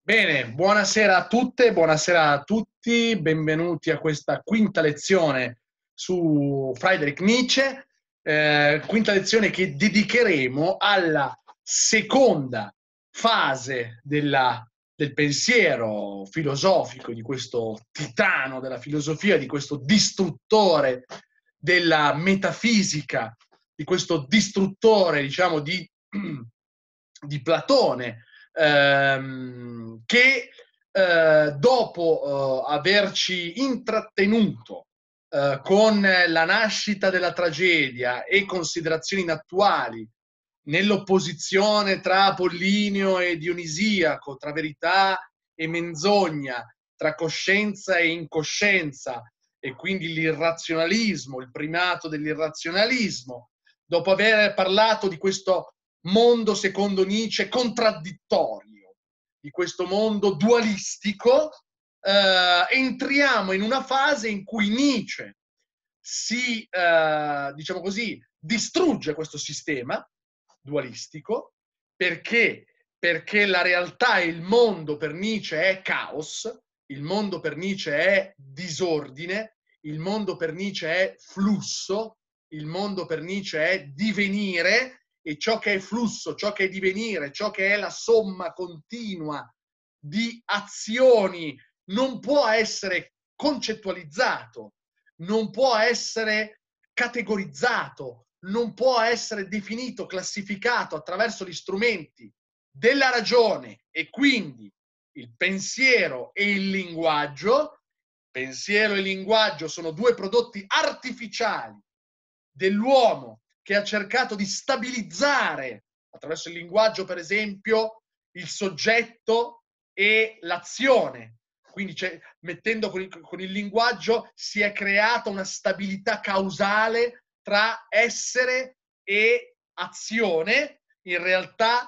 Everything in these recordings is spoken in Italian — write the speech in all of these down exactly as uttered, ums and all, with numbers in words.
Bene, buonasera a tutte, buonasera a tutti, benvenuti a questa quinta lezione su Friedrich Nietzsche, eh, quinta lezione che dedicheremo alla seconda fase della, del pensiero filosofico di questo titano della filosofia, di questo distruttore della metafisica, di questo distruttore, diciamo, di, di Platone, ehm, che eh, dopo eh, averci intrattenuto eh, con la nascita della tragedia e considerazioni inattuali nell'opposizione tra Apollinio e Dionisiaco, tra verità e menzogna, tra coscienza e incoscienza, e quindi l'irrazionalismo, il primato dell'irrazionalismo, dopo aver parlato di questo mondo, secondo Nietzsche, contraddittorio, di questo mondo dualistico, eh, entriamo in una fase in cui Nietzsche si, eh, diciamo così, distrugge questo sistema dualistico perché, perché la realtà e il mondo per Nietzsche è caos, il mondo per Nietzsche è disordine, il mondo per Nietzsche è flusso, il mondo per Nietzsche è divenire, e ciò che è flusso, ciò che è divenire, ciò che è la somma continua di azioni non può essere concettualizzato, non può essere categorizzato, non può essere definito, classificato attraverso gli strumenti della ragione e quindi il pensiero e il linguaggio. Pensiero e linguaggio sono due prodotti artificiali dell'uomo che ha cercato di stabilizzare attraverso il linguaggio, per esempio, il soggetto e l'azione. Quindi mettendo con il, con il linguaggio si è creata una stabilità causale tra essere e azione. In realtà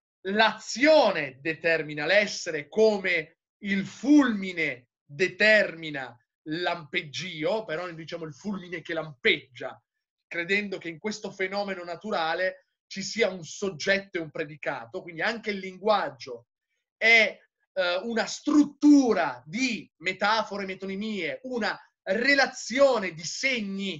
l'azione determina l'essere, come il fulmine determina lampeggio, però noi diciamo il fulmine che lampeggia, credendo che in questo fenomeno naturale ci sia un soggetto e un predicato. Quindi anche il linguaggio è eh, una struttura di metafore, metonimie, una relazione di segni,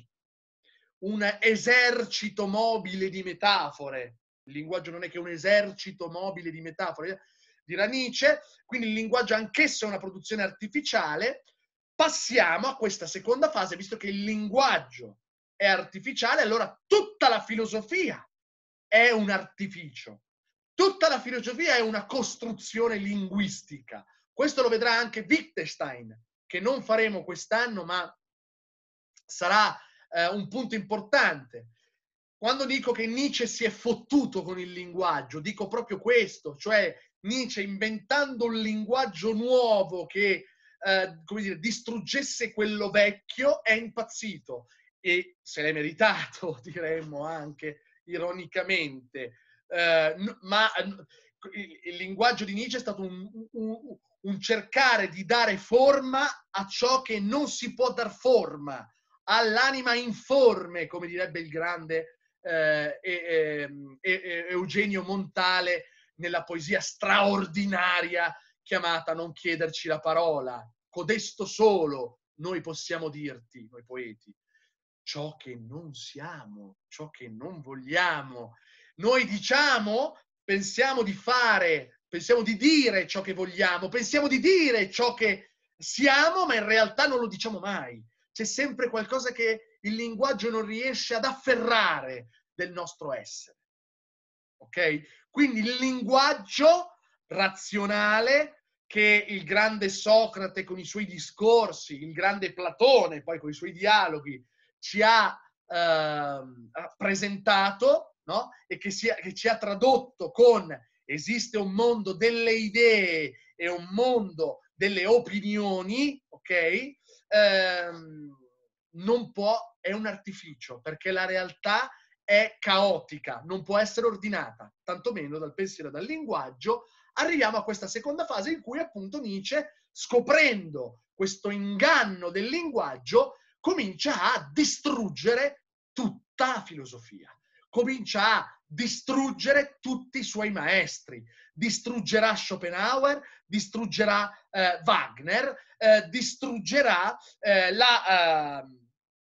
un esercito mobile di metafore. Il linguaggio non è che un esercito mobile di metafore, dirà Nietzsche, quindi il linguaggio anch'esso è una produzione artificiale. Passiamo a questa seconda fase, visto che il linguaggio è artificiale, allora tutta la filosofia è un artificio. Tutta la filosofia è una costruzione linguistica. Questo lo vedrà anche Wittgenstein, che non faremo quest'anno, ma sarà eh, un punto importante. Quando dico che Nietzsche si è fottuto con il linguaggio, dico proprio questo, cioè Nietzsche, inventando un linguaggio nuovo che eh, come dire, distruggesse quello vecchio, è impazzito, e se l'è meritato, diremmo anche ironicamente. Eh, ma il, il linguaggio di Nietzsche è stato un, un, un cercare di dare forma a ciò che non si può dar forma, all'anima informe, come direbbe il grande eh, eh, eh, Eugenio Montale nella poesia straordinaria chiamata Non chiederci la parola. Codesto solo noi possiamo dirti, noi poeti, ciò che non siamo, ciò che non vogliamo. Noi diciamo, pensiamo di fare, pensiamo di dire ciò che vogliamo, pensiamo di dire ciò che siamo, ma in realtà non lo diciamo mai. C'è sempre qualcosa che il linguaggio non riesce ad afferrare del nostro essere. Ok? Quindi il linguaggio razionale che il grande Socrate con i suoi discorsi, il grande Platone poi con i suoi dialoghi ci ha eh, presentato, no? E che, si, che ci ha tradotto con esiste un mondo delle idee e un mondo delle opinioni, ok? Ehm, non può, è un artificio, perché la realtà è caotica, non può essere ordinata, tantomeno dal pensiero e dal linguaggio. Arriviamo a questa seconda fase in cui appunto Nietzsche, scoprendo questo inganno del linguaggio, comincia a distruggere tutta la filosofia, comincia a distruggere tutti i suoi maestri. Distruggerà Schopenhauer, distruggerà eh, Wagner, eh, distruggerà eh, la, eh,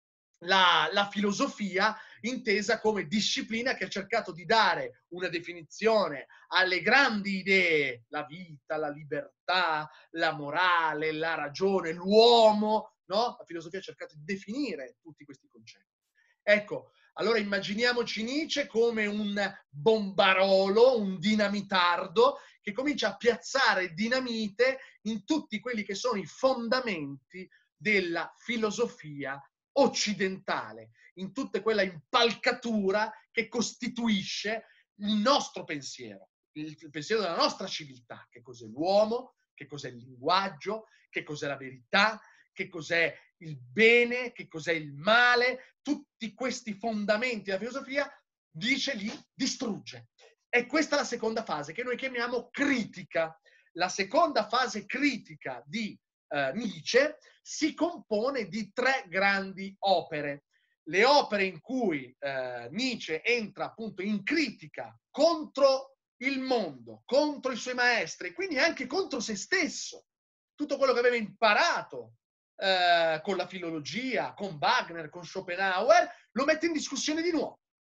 la, la filosofia intesa come disciplina che ha cercato di dare una definizione alle grandi idee, la vita, la libertà, la morale, la ragione, l'uomo, no? La filosofia ha cercato di definire tutti questi concetti. Ecco, allora immaginiamoci Nietzsche come un bombarolo, un dinamitardo che comincia a piazzare dinamite in tutti quelli che sono i fondamenti della filosofia occidentale, in tutta quella impalcatura che costituisce il nostro pensiero, il, il pensiero della nostra civiltà. Che cos'è l'uomo, che cos'è il linguaggio, che cos'è la verità, che cos'è il bene, che cos'è il male. Tutti questi fondamenti della filosofia dice li distrugge. E questa è la seconda fase che noi chiamiamo critica. La seconda fase critica di eh, Nietzsche si compone di tre grandi opere. Le opere in cui eh, Nietzsche entra appunto in critica contro il mondo, contro i suoi maestri, quindi anche contro se stesso. Tutto quello che aveva imparato eh, con la filologia, con Wagner, con Schopenhauer, lo mette in discussione di nuovo.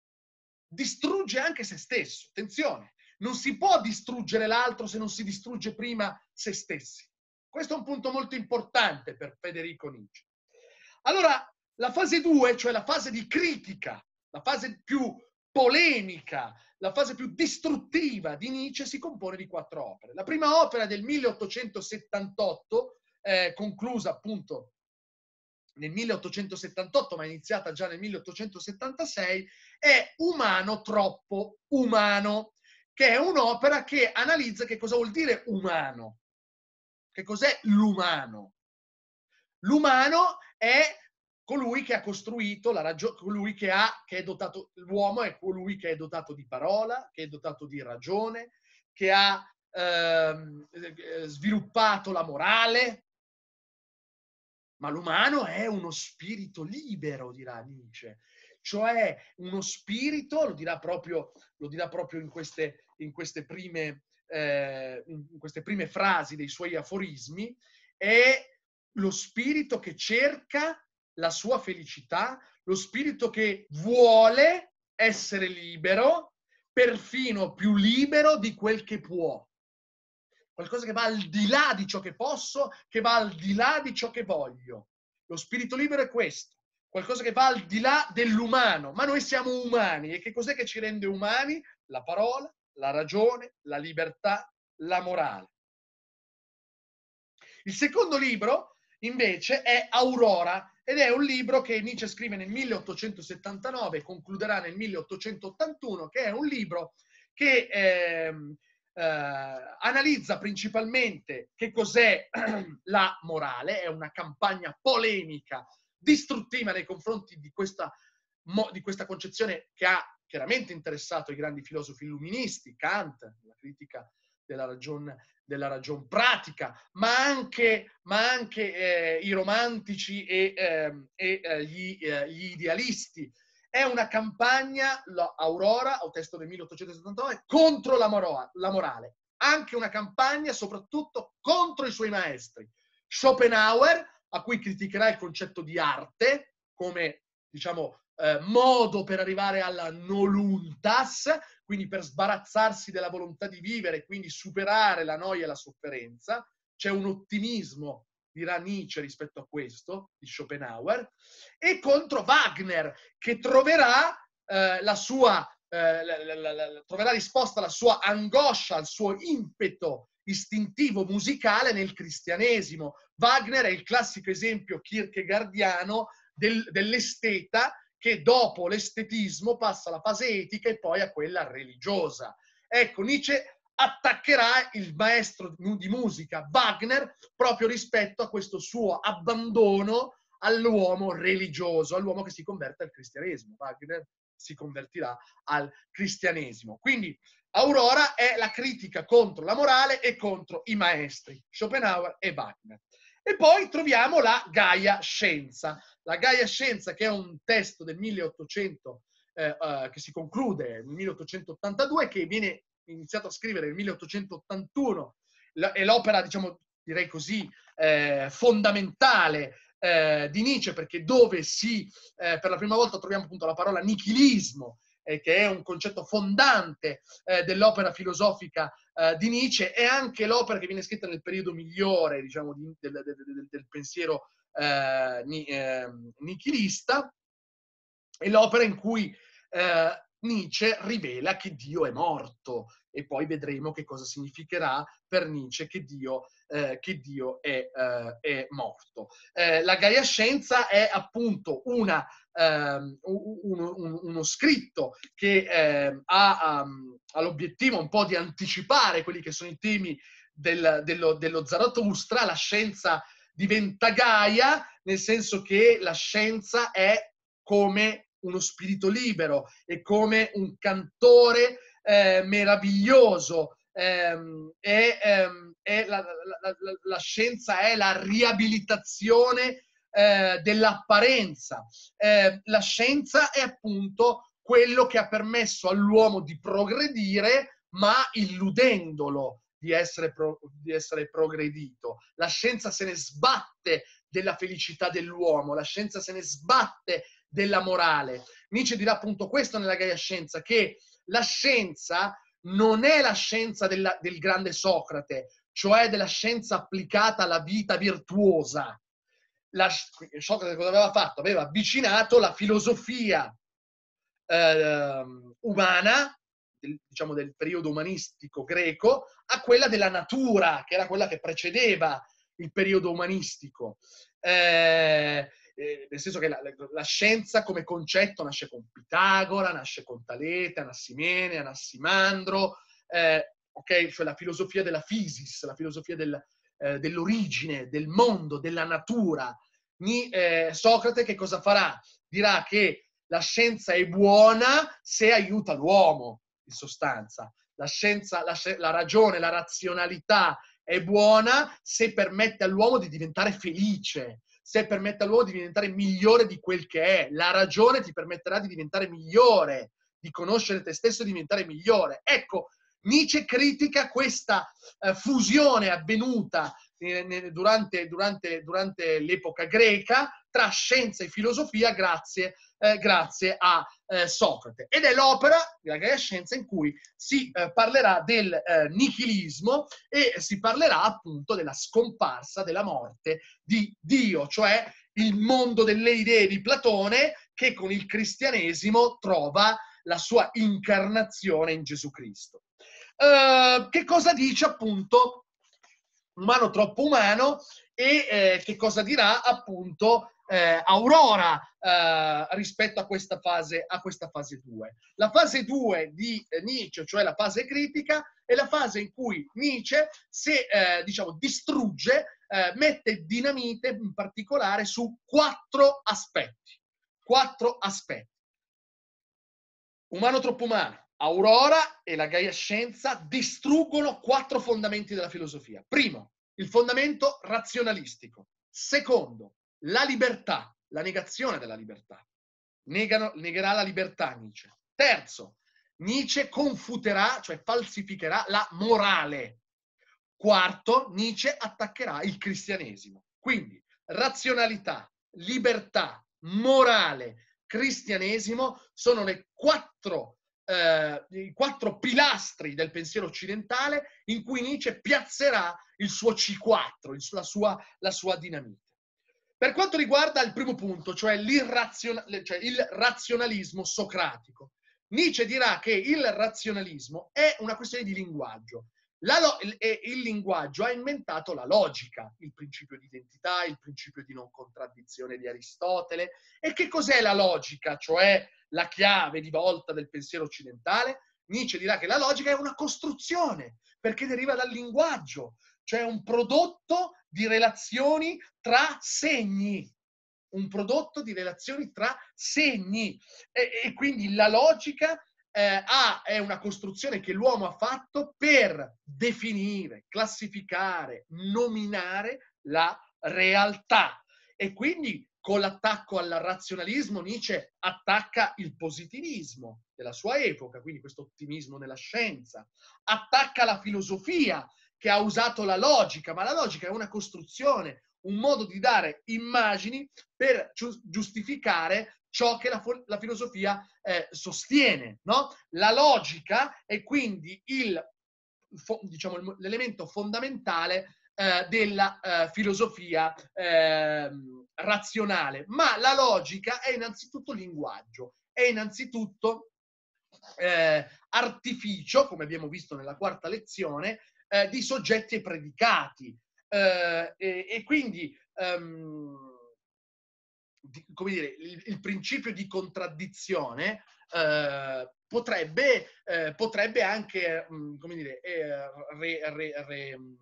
Distrugge anche se stesso. Attenzione, non si può distruggere l'altro se non si distrugge prima se stessi. Questo è un punto molto importante per Federico Nietzsche. Allora, la fase due, cioè la fase di critica, la fase più polemica, la fase più distruttiva di Nietzsche si compone di quattro opere. La prima opera del milleottocentosettantotto, eh, conclusa appunto nel milleottocentosettantotto, ma iniziata già nel milleottocentosettantasei, è Umano troppo umano, che è un'opera che analizza che cosa vuol dire umano. Che cos'è l'umano? L'umano è colui che ha costruito la ragione, colui che ha, che è dotato, l'uomo è colui che è dotato di parola, che è dotato di ragione, che ha ehm, sviluppato la morale. Ma l'umano è uno spirito libero, dirà Nietzsche, cioè uno spirito, lo dirà proprio, lo dirà proprio in, queste, in, queste prime, eh, in queste prime frasi dei suoi aforismi, è lo spirito che cerca la sua felicità, lo spirito che vuole essere libero, perfino più libero di quel che può. Qualcosa che va al di là di ciò che posso, che va al di là di ciò che voglio. Lo spirito libero è questo, qualcosa che va al di là dell'umano, ma noi siamo umani e che cos'è che ci rende umani? La parola, la ragione, la libertà, la morale. Il secondo libro, invece, è Aurora, ed è un libro che Nietzsche scrive nel milleottocentosettantanove e concluderà nel milleottocentottantuno, che è un libro che eh, eh, analizza principalmente che cos'è la morale, è una campagna polemica, distruttiva nei confronti di questa, di questa concezione che ha chiaramente interessato i grandi filosofi illuministi, Kant, la critica della ragione della ragion pratica, ma anche, ma anche eh, i romantici e, eh, e eh, gli, eh, gli idealisti. È una campagna, la Aurora, un testo del milleottocentosettantanove, contro la, moro- la morale. Anche una campagna soprattutto contro i suoi maestri. Schopenhauer, a cui criticherà il concetto di arte come, diciamo, eh, modo per arrivare alla noluntas, quindi per sbarazzarsi della volontà di vivere, quindi superare la noia e la sofferenza. C'è un ottimismo, dirà Nietzsche, rispetto a questo, di Schopenhauer, e contro Wagner, che troverà eh, la sua, eh, la, la, la, troverà risposta alla sua angoscia, al suo impeto istintivo musicale nel cristianesimo. Wagner è il classico esempio kierkegaardiano del, dell'esteta che dopo l'estetismo passa alla fase etica e poi a quella religiosa. Ecco, Nietzsche attaccherà il maestro di musica Wagner proprio rispetto a questo suo abbandono all'uomo religioso, all'uomo che si converte al cristianesimo. Wagner si convertirà al cristianesimo. Quindi Aurora è la critica contro la morale e contro i maestri, Schopenhauer e Wagner. E poi troviamo la Gaia Scienza. La Gaia Scienza, che è un testo del milleottocentotrentacinque, eh, uh, che si conclude nel milleottocentottantadue, che viene iniziato a scrivere nel milleottocentottantuno, è l'opera, diciamo, direi così, eh, fondamentale eh, di Nietzsche, perché dove si, eh, per la prima volta troviamo appunto la parola nichilismo, eh, che è un concetto fondante eh, dell'opera filosofica eh, di Nietzsche, è anche l'opera che viene scritta nel periodo migliore, diciamo, di, del, del, del, del pensiero eh, ni, eh, nichilista, è l'opera in cui eh, Nietzsche rivela che Dio è morto, e poi vedremo che cosa significherà per Nietzsche che Dio, eh, che Dio è, eh, è morto. Eh, la Gaia Scienza è appunto una, um, uno, un, uno scritto che eh, ha, um, ha l'obiettivo un po' di anticipare quelli che sono i temi del, dello, dello Zarathustra. La scienza diventa Gaia, nel senso che la scienza è come uno spirito libero, è come un cantore eh, meraviglioso. Ehm, è, ehm, è la, la, la, la scienza è la riabilitazione eh, dell'apparenza. Eh, la scienza è appunto quello che ha permesso all'uomo di progredire, ma illudendolo di essere, pro, di essere progredito. La scienza se ne sbatte della felicità dell'uomo, la scienza se ne sbatte della morale. Nietzsche dirà appunto questo nella Gaia Scienza, che la scienza non è la scienza della, del grande Socrate, cioè della scienza applicata alla vita virtuosa. La, Socrate cosa aveva fatto? Aveva avvicinato la filosofia eh, umana, del, diciamo del periodo umanistico greco, a quella della natura, che era quella che precedeva il periodo umanistico. Eh, eh, nel senso che la, la scienza come concetto nasce con Pitagora, nasce con Talete, Anassimene, Anassimandro, eh, ok? Cioè la filosofia della physis, la filosofia del, eh, dell'origine, del mondo, della natura. Ni, eh, Socrate che cosa farà? Dirà che la scienza è buona se aiuta l'uomo, in sostanza. La scienza, la, la ragione, la razionalità è buona se permette all'uomo di diventare felice, se permette all'uomo di diventare migliore di quel che è. La ragione ti permetterà di diventare migliore, di conoscere te stesso e diventare migliore. Ecco, Nietzsche critica questa eh, fusione avvenuta eh, durante, durante, durante l'epoca greca tra scienza e filosofia grazie, eh, grazie a eh, Socrate. Ed è l'opera della Gaia Scienza in cui si eh, parlerà del eh, nichilismo e si parlerà appunto della scomparsa, della morte di Dio, cioè il mondo delle idee di Platone che con il cristianesimo trova la sua incarnazione in Gesù Cristo. Uh, che cosa dice appunto Umano troppo umano e eh, che cosa dirà appunto eh, Aurora eh, rispetto a questa fase a questa fase due. La fase due di eh, Nietzsche, cioè la fase critica, è la fase in cui Nietzsche se eh, diciamo distrugge, eh, mette dinamite in particolare su quattro aspetti. Quattro aspetti. Umano troppo umano, Aurora e la Gaia Scienza distruggono quattro fondamenti della filosofia. Primo, il fondamento razionalistico. Secondo, la libertà, la negazione della libertà. Negano, negherà la libertà Nietzsche. Terzo, Nietzsche confuterà, cioè falsificherà la morale. Quarto, Nietzsche attaccherà il cristianesimo. Quindi, razionalità, libertà, morale, cristianesimo sono le quattro, eh, i quattro pilastri del pensiero occidentale in cui Nietzsche piazzerà il suo C quattro, il, la, sua, la sua dinamite. Per quanto riguarda il primo punto, cioè, cioè il razionalismo socratico, Nietzsche dirà che il razionalismo è una questione di linguaggio. La lo- e il linguaggio ha inventato la logica, il principio di identità, il principio di non contraddizione di Aristotele. E che cos'è la logica, cioè la chiave di volta del pensiero occidentale? Nietzsche dirà che la logica è una costruzione, perché deriva dal linguaggio, cioè un prodotto di relazioni tra segni. Un prodotto di relazioni tra segni. E, e quindi la logica Eh, A è una costruzione che l'uomo ha fatto per definire, classificare, nominare la realtà. E quindi con l'attacco al razionalismo Nietzsche attacca il positivismo della sua epoca, quindi questo ottimismo nella scienza, attacca la filosofia che ha usato la logica, ma la logica è una costruzione, un modo di dare immagini per giustificare ciò che la, la filosofia eh, sostiene, no? La logica è quindi il, diciamo, l'elemento fondamentale eh, della eh, filosofia eh, razionale, ma la logica è innanzitutto linguaggio, è innanzitutto eh, artificio, come abbiamo visto nella quarta lezione, eh, di soggetti e predicati. Eh, e, e quindi um, di, come dire, il, il principio di contraddizione eh, potrebbe, eh, potrebbe anche mh, come dire, eh, re, re, re, mh,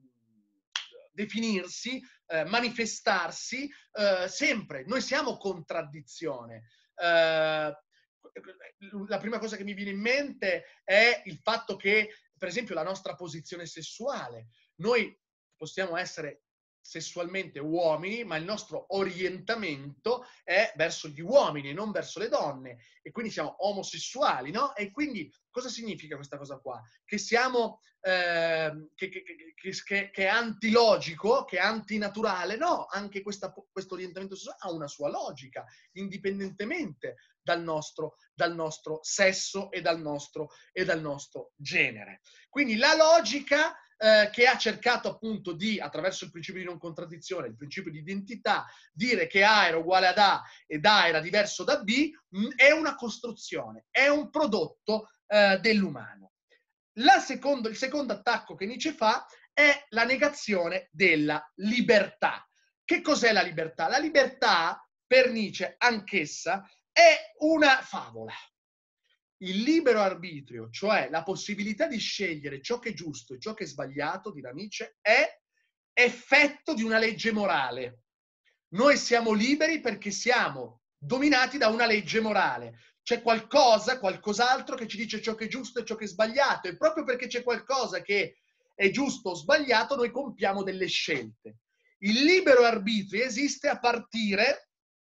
definirsi, eh, manifestarsi eh, sempre. Noi siamo contraddizione. Eh, la prima cosa che mi viene in mente è il fatto che, per esempio, la nostra posizione sessuale. Noi possiamo essere sessualmente uomini, ma il nostro orientamento è verso gli uomini, non verso le donne, e quindi siamo omosessuali, no? E quindi cosa significa questa cosa qua? Che siamo, eh, che, che, che, che, che è antilogico, che è antinaturale? No, anche questo orientamento sessuale ha una sua logica, indipendentemente dal nostro, dal nostro sesso e dal nostro, e dal nostro genere. Quindi la logica Eh, che ha cercato appunto di, attraverso il principio di non contraddizione, il principio di identità, dire che A era uguale ad A ed A era diverso da B, mh, è una costruzione, è un prodotto eh, dell'umano. La secondo, il secondo attacco che Nietzsche fa è la negazione della libertà. Che cos'è la libertà? La libertà, per Nietzsche, anch'essa, è una favola. Il libero arbitrio, cioè la possibilità di scegliere ciò che è giusto e ciò che è sbagliato, dirà Nietzsche, è effetto di una legge morale. Noi siamo liberi perché siamo dominati da una legge morale. C'è qualcosa, qualcos'altro che ci dice ciò che è giusto e ciò che è sbagliato, e proprio perché c'è qualcosa che è giusto o sbagliato, noi compiamo delle scelte. Il libero arbitrio esiste a partire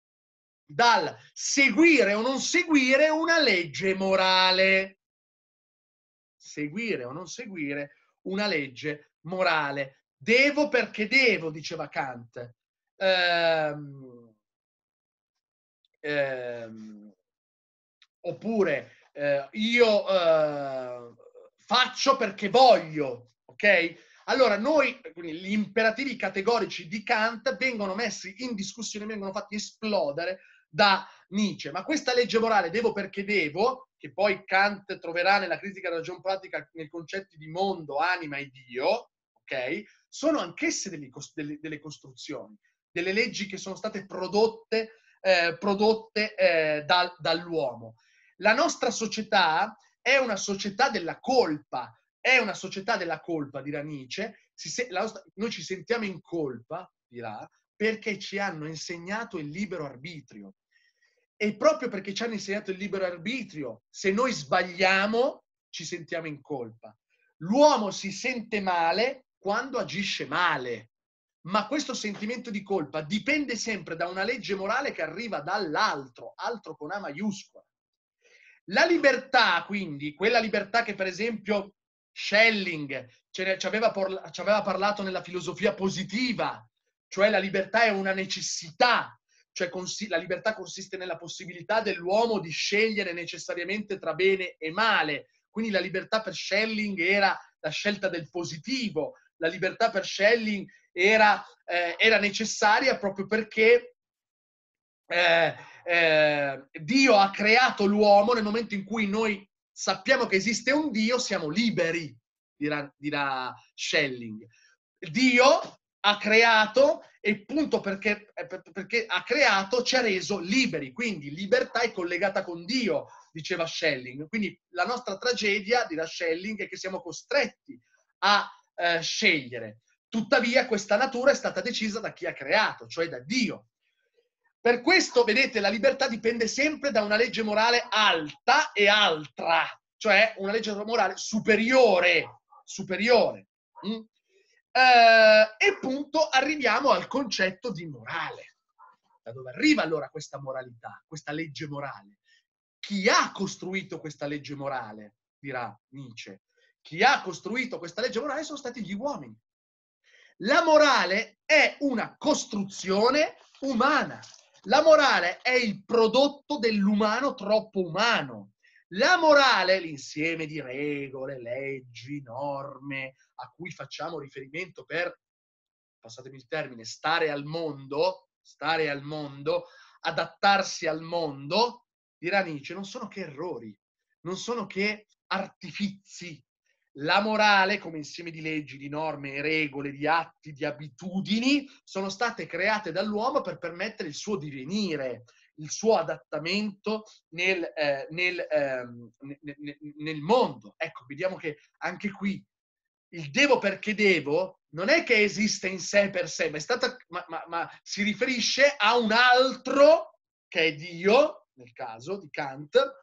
dal seguire o non seguire una legge morale. Seguire o non seguire una legge morale. Devo perché devo, diceva Kant. Ehm, ehm, oppure eh, io eh, faccio perché voglio, ok? Allora noi, gli imperativi categorici di Kant vengono messi in discussione, vengono fatti esplodere da Nietzsche. Ma questa legge morale, devo perché devo, che poi Kant troverà nella critica della ragion pratica nei concetti di mondo, anima e Dio, ok? Sono anch'esse delle, delle, delle costruzioni, delle leggi che sono state prodotte, eh, prodotte eh, da, dall'uomo. La nostra società è una società della colpa, è una società della colpa, dirà Nietzsche. Si se, la nostra, noi ci sentiamo in colpa, dirà, perché ci hanno insegnato il libero arbitrio. E proprio perché ci hanno insegnato il libero arbitrio, se noi sbagliamo, ci sentiamo in colpa. L'uomo si sente male quando agisce male, ma questo sentimento di colpa dipende sempre da una legge morale che arriva dall'altro, altro con A maiuscola. La libertà, quindi, quella libertà che per esempio Schelling ci aveva, ci aveva parlato nella filosofia positiva, cioè la libertà è una necessità, cioè la libertà consiste nella possibilità dell'uomo di scegliere necessariamente tra bene e male. Quindi la libertà per Schelling era la scelta del positivo, la libertà per Schelling era, eh, era necessaria proprio perché eh, eh, Dio ha creato l'uomo. Nel momento in cui noi sappiamo che esiste un Dio, siamo liberi, dirà, dirà Schelling. Dio ha creato, e appunto perché, perché ha creato ci ha reso liberi, quindi libertà è collegata con Dio, diceva Schelling. Quindi la nostra tragedia, dirà Schelling, è che siamo costretti a eh, scegliere. Tuttavia questa natura è stata decisa da chi ha creato, cioè da Dio. Per questo, vedete, la libertà dipende sempre da una legge morale alta e altra, cioè una legge morale superiore, superiore. Mm? Eh, e appunto arriviamo al concetto di morale. Da dove arriva allora questa moralità, questa legge morale? Chi ha costruito questa legge morale? Dirà Nietzsche. Chi ha costruito questa legge morale sono stati gli uomini. La morale è una costruzione umana. La morale è il prodotto dell'umano troppo umano. La morale, l'insieme di regole, leggi, norme a cui facciamo riferimento per, passatemi il termine, stare al mondo, stare al mondo, adattarsi al mondo, dirà Nietzsche, non sono che errori, non sono che artifizi. La morale, come insieme di leggi, di norme, regole, di atti, di abitudini, sono state create dall'uomo per permettere il suo divenire, il suo adattamento nel, eh, nel, ehm, nel, nel mondo. Ecco, vediamo che anche qui il devo perché devo non è che esiste in sé per sé, ma, è stata, ma, ma, ma si riferisce a un altro, che è Dio, nel caso di Kant,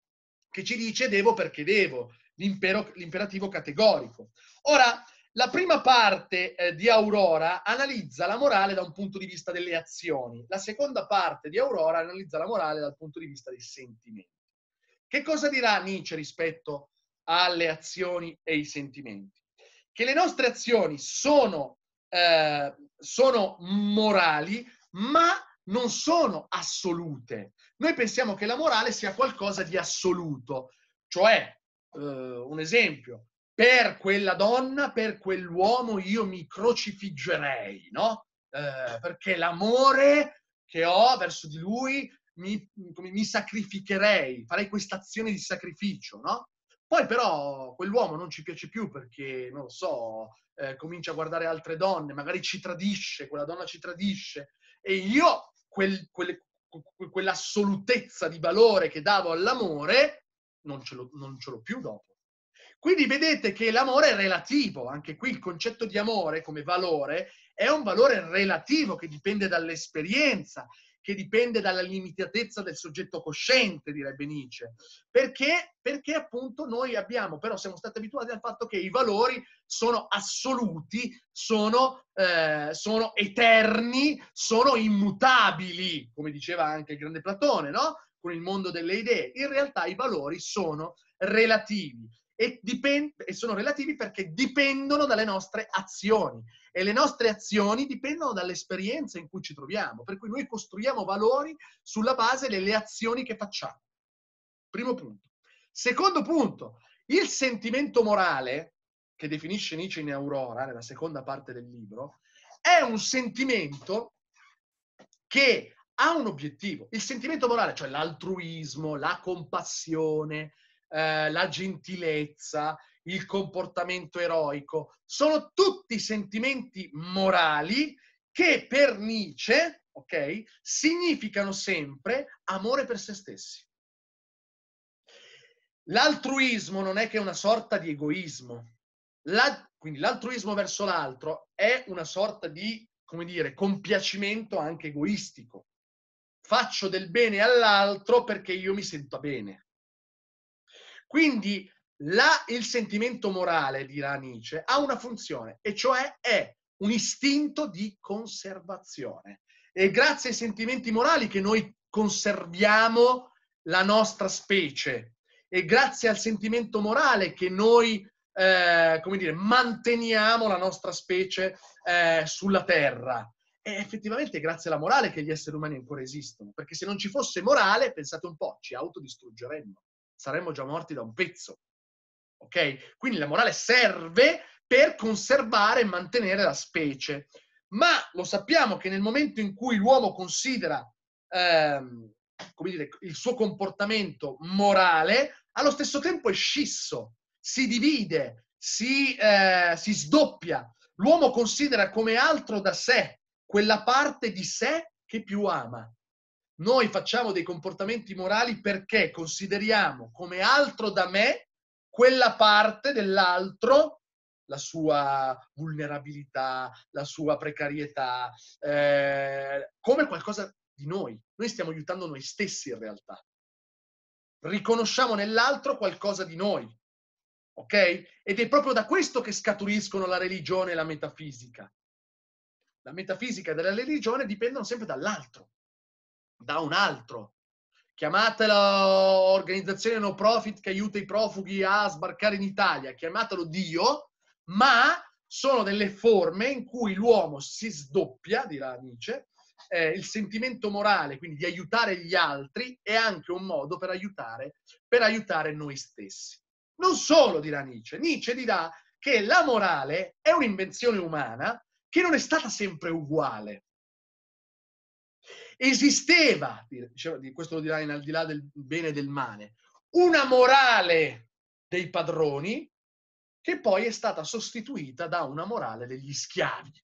che ci dice devo perché devo, l'imperativo categorico. Ora, la prima parte eh, di Aurora analizza la morale da un punto di vista delle azioni, la seconda parte di Aurora analizza la morale dal punto di vista dei sentimenti. Che cosa dirà Nietzsche rispetto alle azioni e ai sentimenti? Che le nostre azioni sono, eh, sono morali, ma non sono assolute. Noi pensiamo che la morale sia qualcosa di assoluto, cioè, eh, un esempio, per quella donna, per quell'uomo io mi crocifiggerei, no? Eh, perché l'amore che ho verso di lui mi, mi sacrificherei, farei questa azione di sacrificio, no? Poi però quell'uomo non ci piace più perché, non lo so, eh, comincia a guardare altre donne, magari ci tradisce, quella donna ci tradisce, e io quel, quelle, quell'assolutezza di valore che davo all'amore non ce l'ho, non ce l'ho più dopo. Quindi vedete che l'amore è relativo, anche qui il concetto di amore come valore è un valore relativo che dipende dall'esperienza, che dipende dalla limitatezza del soggetto cosciente, direbbe Nietzsche. Perché? Perché appunto noi abbiamo, però siamo stati abituati al fatto che i valori sono assoluti, sono, eh, sono eterni, sono immutabili, come diceva anche il grande Platone, no? Con il mondo delle idee. In realtà i valori sono relativi e, dipend- e sono relativi perché dipendono dalle nostre azioni. E le nostre azioni dipendono dall'esperienza in cui ci troviamo, per cui noi costruiamo valori sulla base delle azioni che facciamo. Primo punto. Secondo punto, il sentimento morale, che definisce Nietzsche in Aurora, nella seconda parte del libro, è un sentimento che ha un obiettivo. Il sentimento morale, cioè l'altruismo, la compassione, eh, la gentilezza, il comportamento eroico, sono tutti sentimenti morali che per Nietzsche, ok, significano sempre amore per se stessi. L'altruismo non è che una sorta di egoismo. La, quindi l'altruismo verso l'altro è una sorta di, come dire, compiacimento anche egoistico. Faccio del bene all'altro perché io mi sento bene. Quindi la, il sentimento morale, dirà Nietzsche, ha una funzione, e cioè è un istinto di conservazione. È grazie ai sentimenti morali che noi conserviamo la nostra specie. È grazie al sentimento morale che noi, eh, come dire, manteniamo la nostra specie eh, sulla Terra. E effettivamente è grazie alla morale che gli esseri umani ancora esistono, perché se non ci fosse morale, pensate un po', ci autodistruggeremmo, saremmo già morti da un pezzo. Ok? Quindi la morale serve per conservare e mantenere la specie. Ma lo sappiamo che nel momento in cui l'uomo considera ehm, come dire, il suo comportamento morale, allo stesso tempo è scisso, si divide, si, eh, si sdoppia. L'uomo considera come altro da sé quella parte di sé che più ama. Noi facciamo dei comportamenti morali perché consideriamo come altro da me quella parte dell'altro, la sua vulnerabilità, la sua precarietà, eh, come qualcosa di noi. Noi stiamo aiutando noi stessi in realtà. Riconosciamo nell'altro qualcosa di noi, ok? Ed è proprio da questo che scaturiscono la religione e la metafisica. La metafisica e la religione dipendono sempre dall'altro. da un altro. Chiamatelo organizzazione no profit che aiuta i profughi a sbarcare in Italia, chiamatelo Dio, ma sono delle forme in cui l'uomo si sdoppia, dirà Nietzsche, eh, il sentimento morale, quindi di aiutare gli altri, è anche un modo per aiutare, per aiutare noi stessi. Non solo, dirà Nietzsche. Nietzsche dirà che la morale è un'invenzione umana che non è stata sempre uguale. Esisteva, diceva, questo lo dirà in Al di là del bene e del male, una morale dei padroni che poi è stata sostituita da una morale degli schiavi.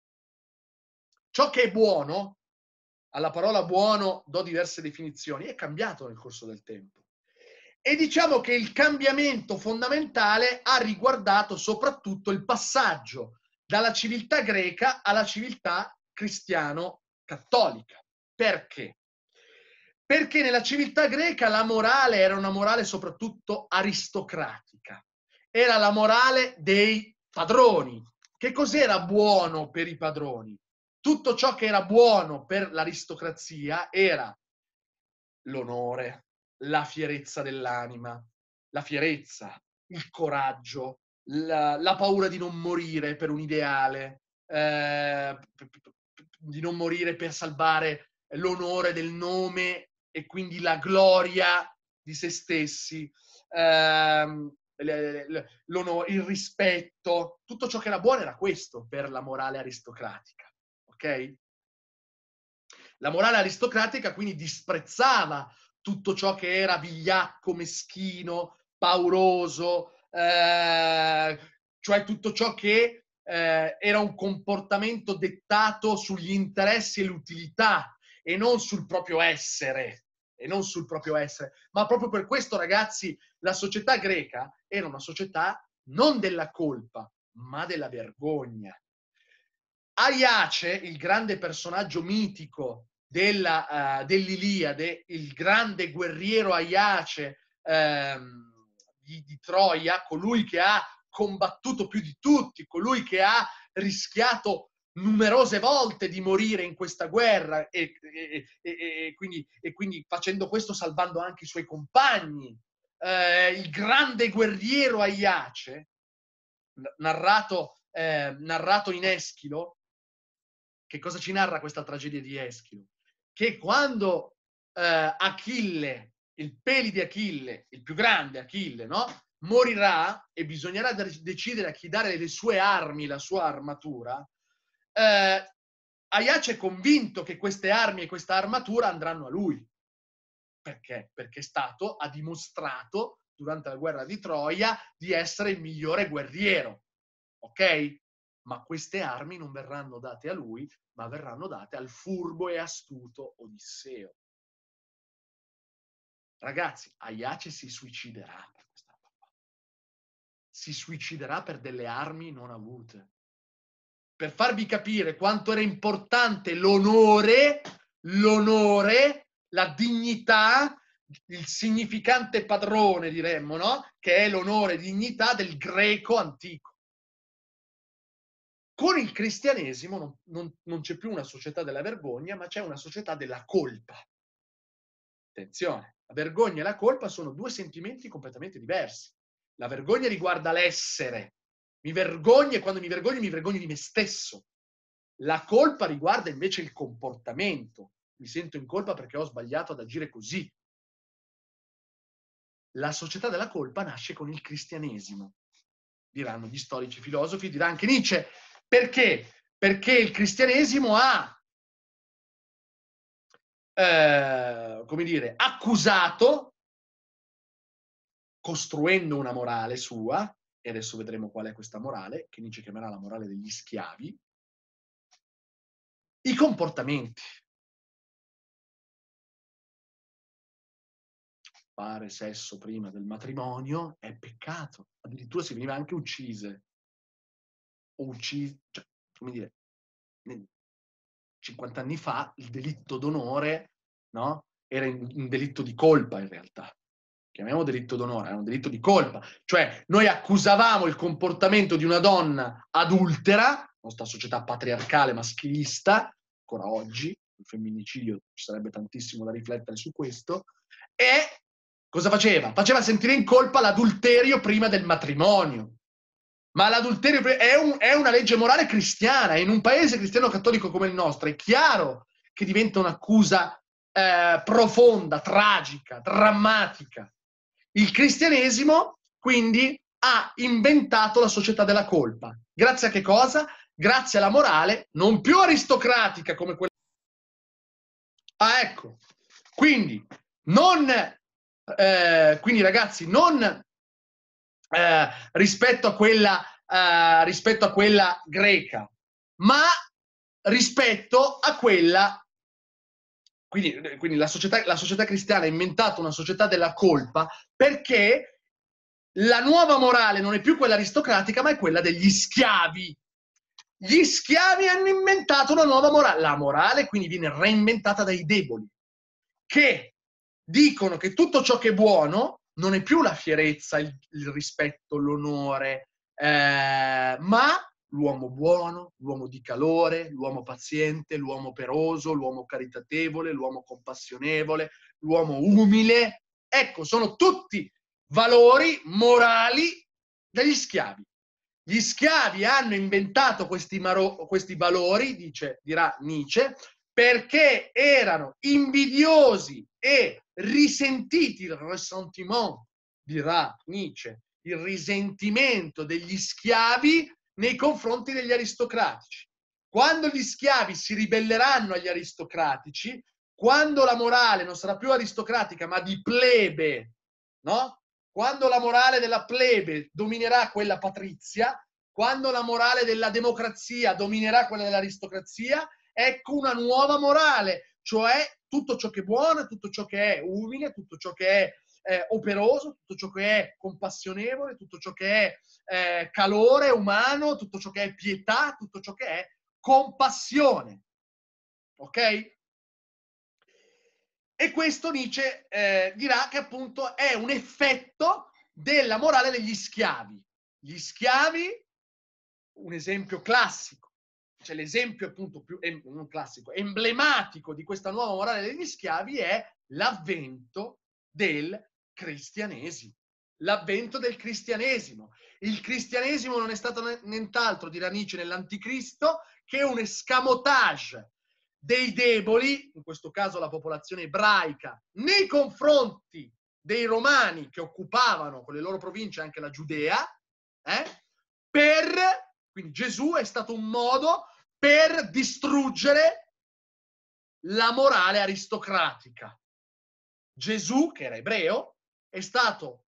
Ciò che è buono, alla parola buono do diverse definizioni, è cambiato nel corso del tempo. E diciamo che il cambiamento fondamentale ha riguardato soprattutto il passaggio dalla civiltà greca alla civiltà cristiano-cattolica. Perché? Perché nella civiltà greca la morale era una morale soprattutto aristocratica. Era la morale dei padroni. Che cos'era buono per i padroni? Tutto ciò che era buono per l'aristocrazia era l'onore, la fierezza dell'anima, la fierezza, il coraggio, la, la paura di non morire per un ideale, eh, di non morire per salvare l'onore del nome e quindi la gloria di se stessi, ehm, il rispetto, tutto ciò che era buono era questo per la morale aristocratica, ok? La morale aristocratica quindi disprezzava tutto ciò che era vigliacco, meschino, pauroso, eh, cioè tutto ciò che eh, era un comportamento dettato sugli interessi e l'utilità e non sul proprio essere, e non sul proprio essere. Ma proprio per questo, ragazzi, la società greca era una società non della colpa, ma della vergogna. Aiace, il grande personaggio mitico della, uh, dell'Iliade, il grande guerriero Aiace ehm, di, di Troia, colui che ha combattuto più di tutti, colui che ha rischiato numerose volte di morire in questa guerra e, e, e, e, quindi, e quindi facendo questo salvando anche i suoi compagni. Eh, il grande guerriero Aiace, narrato, eh, narrato in Eschilo. Che cosa ci narra questa tragedia di Eschilo? Che quando eh, Achille, il peli di Achille, il più grande Achille, no? Morirà e bisognerà decidere a chi dare le sue armi, la sua armatura, eh, Aiace è convinto che queste armi e questa armatura andranno a lui. Perché? Perché è stato, ha dimostrato durante la guerra di Troia di essere il migliore guerriero. Ok? Ma queste armi non verranno date a lui, ma verranno date al furbo e astuto Odisseo. Ragazzi, Aiace si suiciderà per questa roba. Si suiciderà per delle armi non avute. Per farvi capire quanto era importante l'onore, l'onore, la dignità, il significante padrone, diremmo, no? Che è l'onore e dignità del greco antico. Con il cristianesimo non, non, non c'è più una società della vergogna, ma c'è una società della colpa. Attenzione, la vergogna e la colpa sono due sentimenti completamente diversi. La vergogna riguarda l'essere. Mi vergogno e quando mi vergogno mi vergogno di me stesso. La colpa riguarda invece il comportamento. Mi sento in colpa perché ho sbagliato ad agire così. La società della colpa nasce con il cristianesimo. Diranno gli storici filosofi, dirà anche Nietzsche. Perché? Perché il cristianesimo ha, eh, come dire, accusato, costruendo una morale sua, e adesso vedremo qual è questa morale, che Nietzsche chiamerà la morale degli schiavi, i comportamenti. Fare sesso prima del matrimonio è peccato, addirittura si veniva anche uccise. O uccise, cioè, come dire, cinquanta anni fa il delitto d'onore, no? Era un, un delitto di colpa in realtà. Chiamiamolo delitto d'onore, era un delitto di colpa. Cioè, noi accusavamo il comportamento di una donna adultera, nostra società patriarcale maschilista, ancora oggi, il femminicidio, ci sarebbe tantissimo da riflettere su questo, e cosa faceva? Faceva sentire in colpa l'adulterio prima del matrimonio. Ma l'adulterio è, un, è una legge morale cristiana, e in un paese cristiano cattolico come il nostro è chiaro che diventa un'accusa eh, profonda, tragica, drammatica. Il cristianesimo, quindi, ha inventato la società della colpa. Grazie a che cosa? Grazie alla morale non più aristocratica come quella... Ah, ecco. Quindi, non... Eh, quindi, ragazzi, non... Eh, rispetto a quella eh, rispetto a quella greca, ma rispetto a quella quindi, quindi la società, la società cristiana ha inventato una società della colpa perché la nuova morale non è più quella aristocratica, ma è quella degli schiavi. Gli schiavi hanno inventato una nuova morale. La morale quindi viene reinventata dai deboli, che dicono che tutto ciò che è buono non è più la fierezza, il, il rispetto, l'onore, eh, ma l'uomo buono, l'uomo di calore, l'uomo paziente, l'uomo operoso, l'uomo caritatevole, l'uomo compassionevole, l'uomo umile. Ecco, sono tutti valori morali degli schiavi. Gli schiavi hanno inventato questi, maro- questi valori, dice, dirà Nietzsche, perché erano invidiosi e risentiti, il ressentiment, dirà Nietzsche, il risentimento degli schiavi nei confronti degli aristocratici. Quando gli schiavi si ribelleranno agli aristocratici, quando la morale non sarà più aristocratica ma di plebe, no? Quando la morale della plebe dominerà quella patrizia, quando la morale della democrazia dominerà quella dell'aristocrazia, ecco una nuova morale, cioè tutto ciò che è buono, tutto ciò che è umile, tutto ciò che è eh, operoso, tutto ciò che è compassionevole, tutto ciò che è eh, calore umano, tutto ciò che è pietà, tutto ciò che è compassione. Ok? E questo Nietzsche eh, dirà che appunto è un effetto della morale degli schiavi. Gli schiavi, un esempio classico, cioè l'esempio appunto più, non classico, emblematico di questa nuova morale degli schiavi è l'avvento del cristianesimo. L'avvento del cristianesimo. Il cristianesimo non è stato nient'altro, dirà Nietzsche nell'Anticristo, che un escamotage dei deboli, in questo caso la popolazione ebraica, nei confronti dei romani che occupavano con le loro province anche la Giudea, eh, per, quindi Gesù è stato un modo per distruggere la morale aristocratica. Gesù, che era ebreo, è stato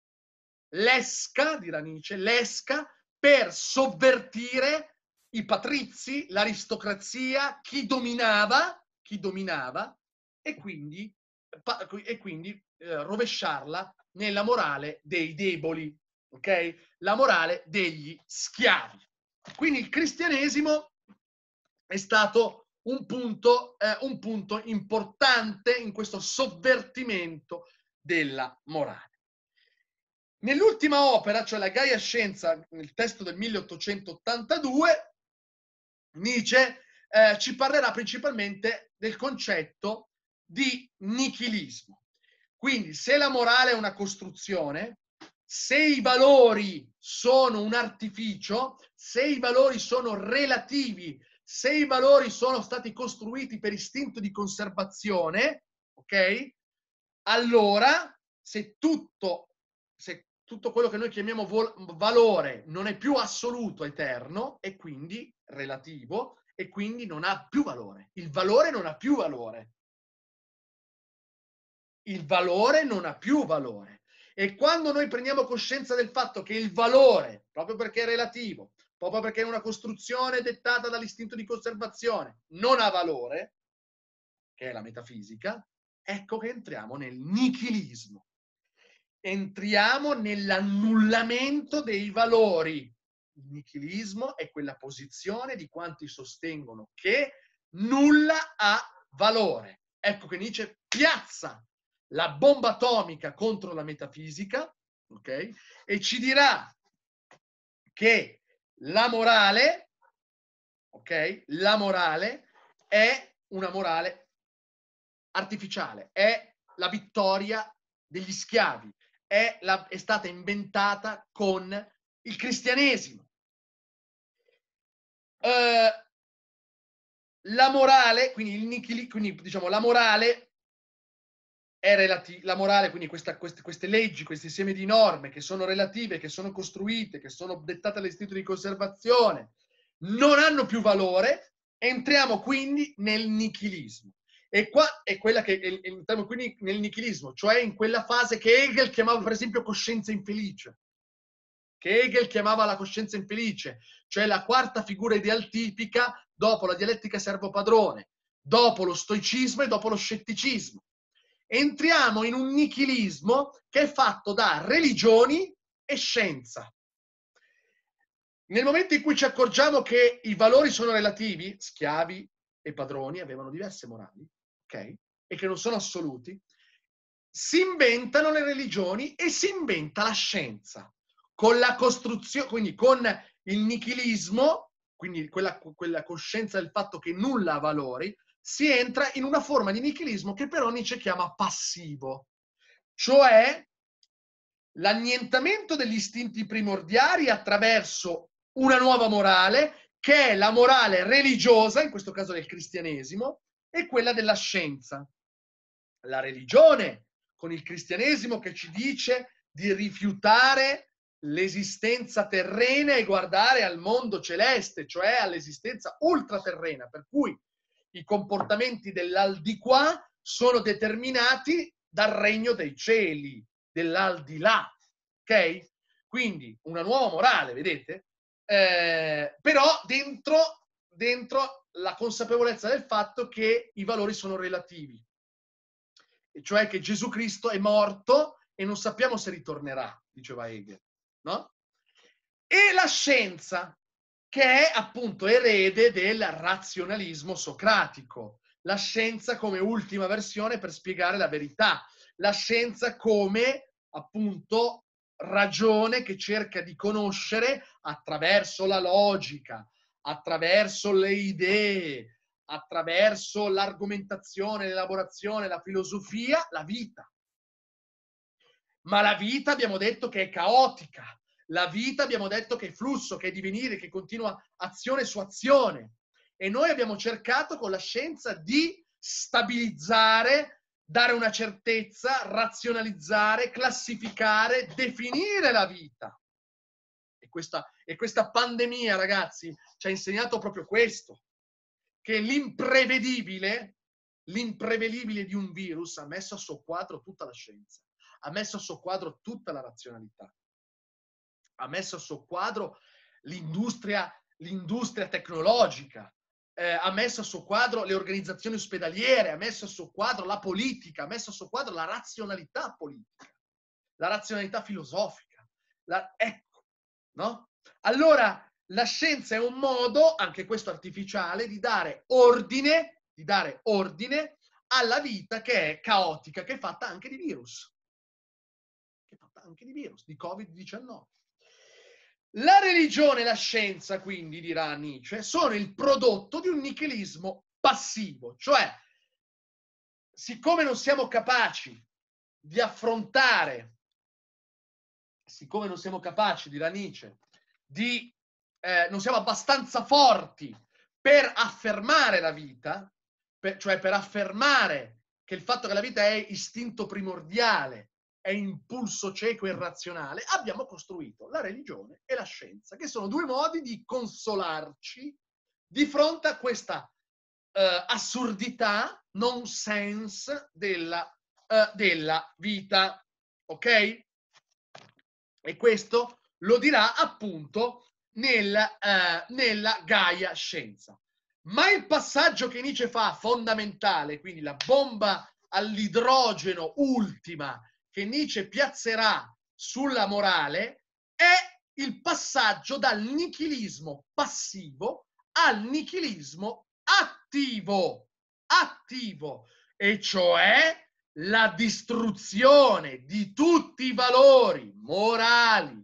l'esca, dirà Nietzsche, l'esca per sovvertire i patrizi, l'aristocrazia, chi dominava, chi dominava, e quindi, e quindi eh, rovesciarla nella morale dei deboli, ok? La morale degli schiavi. Quindi il cristianesimo è stato un punto, eh, un punto importante in questo sovvertimento della morale. Nell'ultima opera, cioè la Gaia Scienza, nel testo del milleottocentottantadue, Nietzsche eh, ci parlerà principalmente del concetto di nichilismo. Quindi, se la morale è una costruzione, se i valori sono un artificio, se i valori sono relativi, se i valori sono stati costruiti per istinto di conservazione, ok? Allora, se tutto, se tutto quello che noi chiamiamo valore non è più assoluto, eterno, e quindi relativo, e quindi non ha più valore. Il valore non ha più valore. Il valore non ha più valore. E quando noi prendiamo coscienza del fatto che il valore, proprio perché è relativo, proprio perché è una costruzione dettata dall'istinto di conservazione, non ha valore, che è la metafisica, ecco che entriamo nel nichilismo. Entriamo nell'annullamento dei valori. Il nichilismo è quella posizione di quanti sostengono che nulla ha valore. Ecco che Nietzsche piazza la bomba atomica contro la metafisica, ok? E ci dirà che la morale, ok? La morale è una morale artificiale, è la vittoria degli schiavi, è, la, è stata inventata con il cristianesimo. Uh, la morale, quindi il nichili, quindi diciamo la morale è relativa, la morale, quindi questa, queste, queste leggi, questo insieme di norme che sono relative, che sono costruite, che sono dettate dall'istituto di conservazione, non hanno più valore, entriamo quindi nel nichilismo. E qua è quella che entriamo quindi nel nichilismo, cioè in quella fase che Hegel chiamava per esempio coscienza infelice, che Hegel chiamava la coscienza infelice, cioè la quarta figura idealtipica dopo la dialettica servo-padrone, dopo lo stoicismo e dopo lo scetticismo. Entriamo in un nichilismo che è fatto da religioni e scienza. Nel momento in cui ci accorgiamo che i valori sono relativi, schiavi e padroni avevano diverse morali, ok? E che non sono assoluti, si inventano le religioni e si inventa la scienza. Con la costruzione, quindi con il nichilismo, quindi quella, quella coscienza del fatto che nulla ha valori, si entra in una forma di nichilismo che però Nietzsche chiama passivo, cioè l'annientamento degli istinti primordiali attraverso una nuova morale, che è la morale religiosa, in questo caso del cristianesimo, e quella della scienza. La religione, con il cristianesimo che ci dice di rifiutare l'esistenza terrena e guardare al mondo celeste, cioè all'esistenza ultraterrena, per cui i comportamenti dell'aldilà sono determinati dal regno dei cieli, dell'aldilà, ok? Quindi una nuova morale, vedete? Eh, però dentro, dentro la consapevolezza del fatto che i valori sono relativi, e cioè che Gesù Cristo è morto e non sappiamo se ritornerà, diceva Hegel, no? E la scienza, che è appunto erede del razionalismo socratico, la scienza come ultima versione per spiegare la verità, la scienza come appunto ragione che cerca di conoscere attraverso la logica, attraverso le idee, attraverso l'argomentazione, l'elaborazione, la filosofia, la vita. Ma la vita abbiamo detto che è caotica, la vita abbiamo detto che è flusso, che è divenire, che continua azione su azione. E noi abbiamo cercato con la scienza di stabilizzare, dare una certezza, razionalizzare, classificare, definire la vita. E questa, e questa pandemia, ragazzi, ci ha insegnato proprio questo, che l'imprevedibile, l'imprevedibile di un virus ha messo a soqquadro tutta la scienza, ha messo a soqquadro tutta la razionalità, ha messo a soqquadro l'industria, l'industria tecnologica, eh, ha messo a soqquadro le organizzazioni ospedaliere, ha messo a soqquadro la politica, ha messo a soqquadro la razionalità politica, la razionalità filosofica. La, ecco, no? Allora, la scienza è un modo, anche questo artificiale, di dare ordine, di dare ordine alla vita che è caotica, che è fatta anche di virus. Che è fatta anche di virus, di covid diciannove. La religione e la scienza, quindi, dirà Nietzsche, sono il prodotto di un nichilismo passivo, cioè, siccome non siamo capaci di affrontare, siccome non siamo capaci, dirà Nietzsche, di, eh, non siamo abbastanza forti per affermare la vita, per, cioè per affermare che il fatto che la vita è istinto primordiale, è impulso cieco e irrazionale, abbiamo costruito la religione e la scienza, che sono due modi di consolarci di fronte a questa eh, assurdità, nonsense della, eh, della vita. Ok? E questo lo dirà appunto nel, eh, nella Gaia Scienza. Ma il passaggio che Nietzsche fa, fondamentale, quindi la bomba all'idrogeno ultima che Nietzsche piazzerà sulla morale, è il passaggio dal nichilismo passivo al nichilismo attivo, attivo, e cioè la distruzione di tutti i valori morali,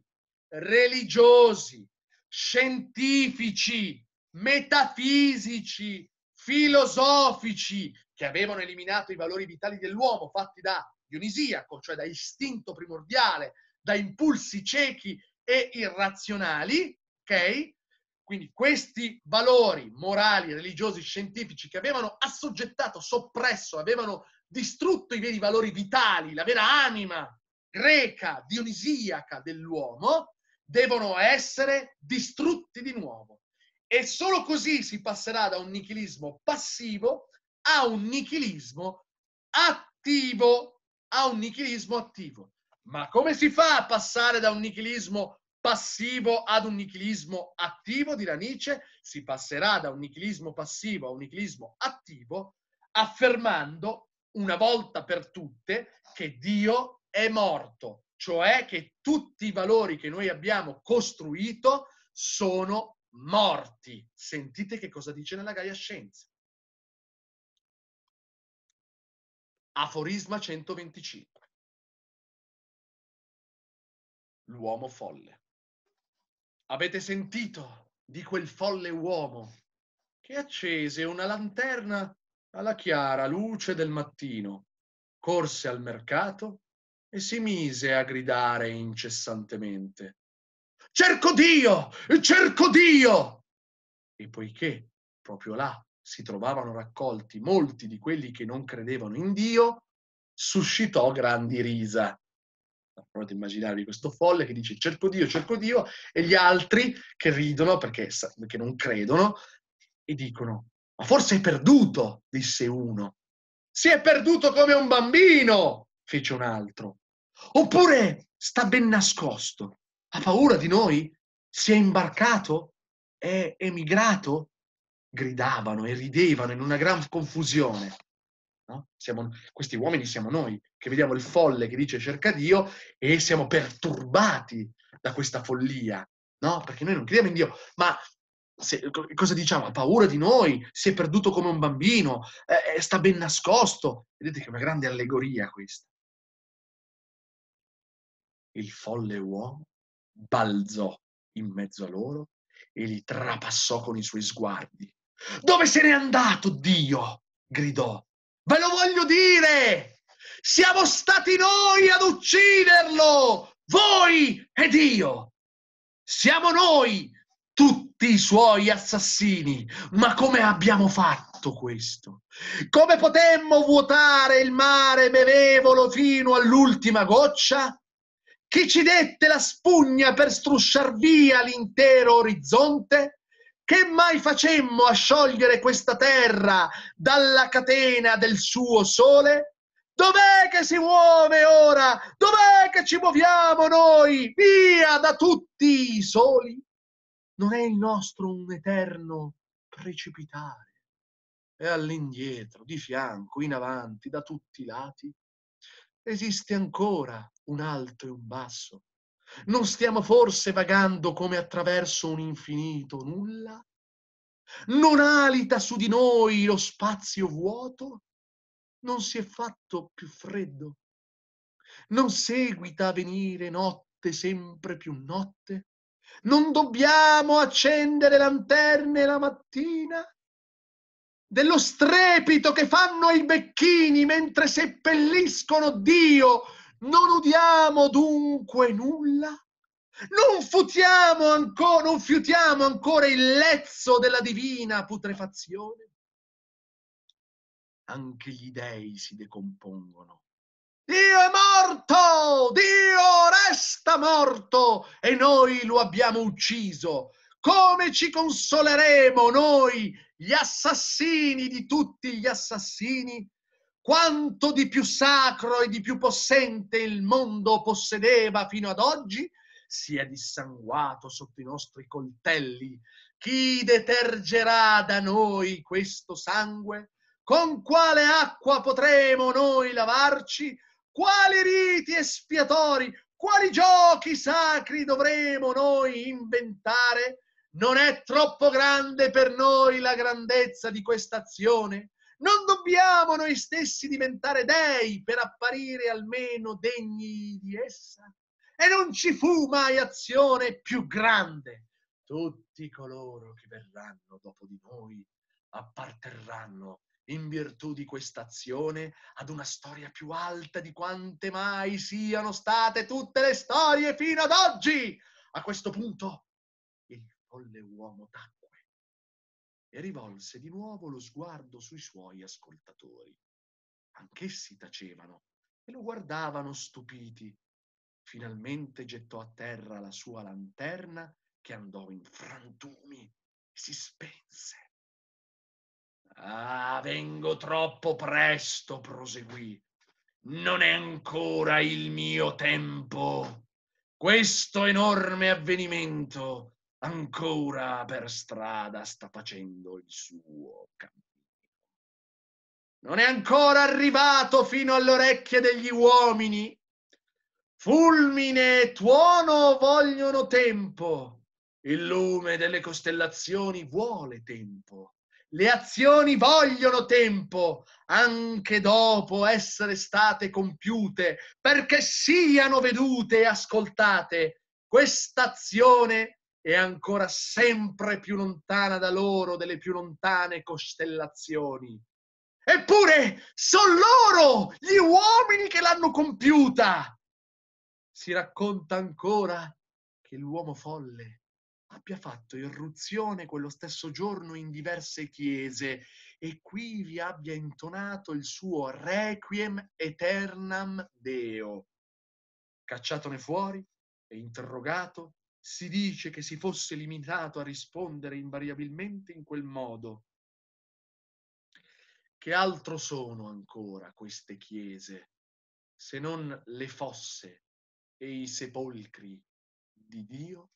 religiosi, scientifici, metafisici, filosofici che avevano eliminato i valori vitali dell'uomo fatti da Dionisiaco, cioè da istinto primordiale, da impulsi ciechi e irrazionali, ok? Quindi questi valori morali, religiosi, scientifici che avevano assoggettato, soppresso, avevano distrutto i veri valori vitali, la vera anima greca, dionisiaca dell'uomo, devono essere distrutti di nuovo. E solo così si passerà da un nichilismo passivo a un nichilismo attivo, a un nichilismo attivo. Ma come si fa a passare da un nichilismo passivo ad un nichilismo attivo, dirà Nietzsche? Si passerà da un nichilismo passivo a un nichilismo attivo, affermando una volta per tutte che Dio è morto, cioè che tutti i valori che noi abbiamo costruito sono morti. Sentite che cosa dice nella Gaia Scienza. Aforisma centoventicinque. L'uomo folle. Avete sentito di quel folle uomo che accese una lanterna alla chiara luce del mattino, corse al mercato e si mise a gridare incessantemente: cerco Dio! Cerco Dio! E poiché proprio là si trovavano raccolti molti di quelli che non credevano in Dio, suscitò grandi risa. Provate a immaginarvi questo folle che dice cerco Dio, cerco Dio, e gli altri che ridono perché, perché non credono e dicono: ma forse è perduto, disse uno. Si è perduto come un bambino, fece un altro. Oppure sta ben nascosto, ha paura di noi? Si è imbarcato? È emigrato? Gridavano e ridevano in una gran confusione. No? Siamo, questi uomini siamo noi, che vediamo il folle che dice cerca Dio e siamo perturbati da questa follia, no? Perché noi non crediamo in Dio, ma se, cosa diciamo? Ha paura di noi, si è perduto come un bambino, eh, sta ben nascosto. Vedete che è una grande allegoria questa. Il folle uomo balzò in mezzo a loro e li trapassò con i suoi sguardi. Dove se n'è andato Dio? Gridò. Ve lo voglio dire! Siamo stati noi ad ucciderlo! Voi ed io! Siamo noi tutti i suoi assassini! Ma come abbiamo fatto questo? Come potemmo vuotare il mare benevolo fino all'ultima goccia? Chi ci dette la spugna per strusciar via l'intero orizzonte? Che mai facemmo a sciogliere questa terra dalla catena del suo sole? Dov'è che si muove ora? Dov'è che ci muoviamo noi? Via da tutti i soli? Non è il nostro un eterno precipitare? E all'indietro, di fianco, in avanti, da tutti i lati? Esiste ancora un alto e un basso? Non stiamo forse vagando come attraverso un infinito nulla? Non alita su di noi lo spazio vuoto? Non si è fatto più freddo? Non seguita a venire notte sempre più notte? Non dobbiamo accendere lanterne la mattina? Dello strepito che fanno i becchini mentre seppelliscono Dio non udiamo dunque nulla? Non futiamo ancora, non fiutiamo ancora il lezzo della divina putrefazione? Anche gli dei si decompongono. Dio è morto! Dio resta morto! E noi lo abbiamo ucciso. Come ci consoleremo noi, gli assassini di tutti gli assassini? Quanto di più sacro e di più possente il mondo possedeva fino ad oggi si è dissanguato sotto i nostri coltelli. Chi detergerà da noi questo sangue? Con quale acqua potremo noi lavarci? Quali riti espiatori, quali giochi sacri dovremo noi inventare? Non è troppo grande per noi la grandezza di questa azione? Non dobbiamo noi stessi diventare dei per apparire almeno degni di essa? E non ci fu mai azione più grande. Tutti coloro che verranno dopo di noi apparterranno in virtù di questa azione ad una storia più alta di quante mai siano state tutte le storie fino ad oggi. A questo punto il folle uomo tacque e rivolse di nuovo lo sguardo sui suoi ascoltatori. Anch'essi tacevano e lo guardavano stupiti. Finalmente gettò a terra la sua lanterna, che andò in frantumi e si spense. Ah, vengo troppo presto, proseguì. Non è ancora il mio tempo. Questo enorme avvenimento ancora per strada sta facendo il suo cammino. Non è ancora arrivato fino alle orecchie degli uomini. Fulmine e tuono vogliono tempo. Il lume delle costellazioni vuole tempo. Le azioni vogliono tempo, anche dopo essere state compiute, perché siano vedute e ascoltate. Questa azione è ancora sempre più lontana da loro delle più lontane costellazioni. Eppure sono loro, gli uomini, che l'hanno compiuta. Si racconta ancora che l'uomo folle abbia fatto irruzione quello stesso giorno in diverse chiese e qui vi abbia intonato il suo Requiem Aeternam Deo. Cacciatone fuori e interrogato, si dice che si fosse limitato a rispondere invariabilmente in quel modo. Che altro sono ancora queste chiese, se non le fosse e i sepolcri di Dio?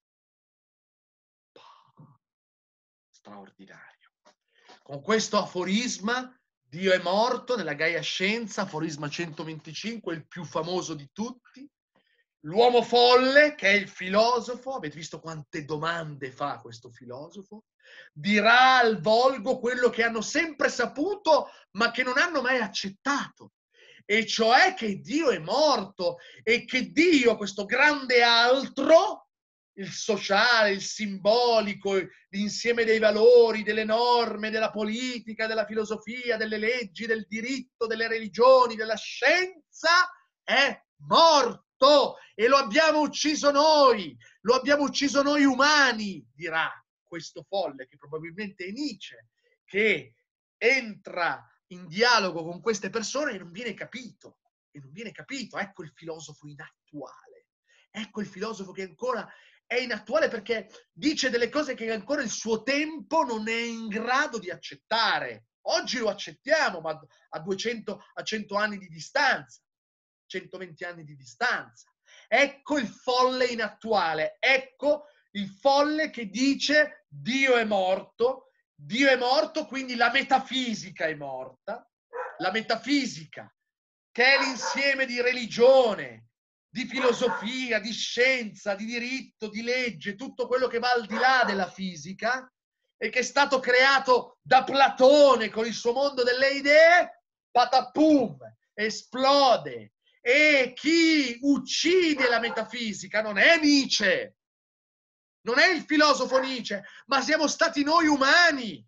Straordinario. Con questo aforisma, Dio è morto, nella Gaia Scienza, aforisma centoventicinque, il più famoso di tutti. L'uomo folle, che è il filosofo, avete visto quante domande fa questo filosofo, dirà al volgo quello che hanno sempre saputo, ma che non hanno mai accettato. E cioè che Dio è morto e che Dio, questo grande altro, il sociale, il simbolico, l'insieme dei valori, delle norme, della politica, della filosofia, delle leggi, del diritto, delle religioni, della scienza, è morto e lo abbiamo ucciso noi, lo abbiamo ucciso noi umani, dirà questo folle, che probabilmente è Nietzsche, che entra in dialogo con queste persone e non viene capito, e non viene capito. Ecco il filosofo inattuale, ecco il filosofo che ancora è inattuale perché dice delle cose che ancora il suo tempo non è in grado di accettare. Oggi lo accettiamo, ma a duecento, a cento anni di distanza, centoventi anni di distanza. Ecco il folle inattuale, ecco il folle che dice Dio è morto, Dio è morto, quindi la metafisica è morta, la metafisica, che è l'insieme di religione, di filosofia, di scienza, di diritto, di legge, tutto quello che va al di là della fisica e che è stato creato da Platone con il suo mondo delle idee, patapum, esplode. E chi uccide la metafisica non è Nietzsche, non è il filosofo Nietzsche, ma siamo stati noi umani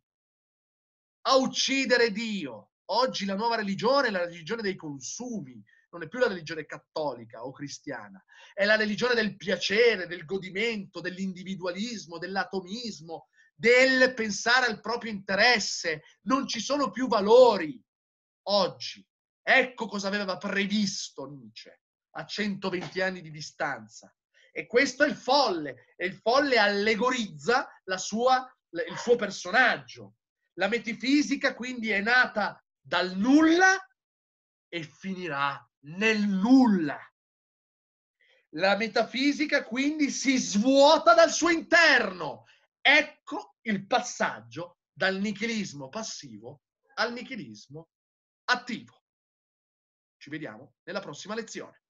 a uccidere Dio. Oggi la nuova religione è la religione dei consumi, non è più la religione cattolica o cristiana, è la religione del piacere, del godimento, dell'individualismo, dell'atomismo, del pensare al proprio interesse. Non ci sono più valori oggi. Ecco cosa aveva previsto Nietzsche a centoventi anni di distanza. E questo è il folle, e il folle allegorizza la sua, il suo personaggio. La metafisica quindi è nata dal nulla e finirà nel nulla. La metafisica quindi si svuota dal suo interno. Ecco il passaggio dal nichilismo passivo al nichilismo attivo. Ci vediamo nella prossima lezione.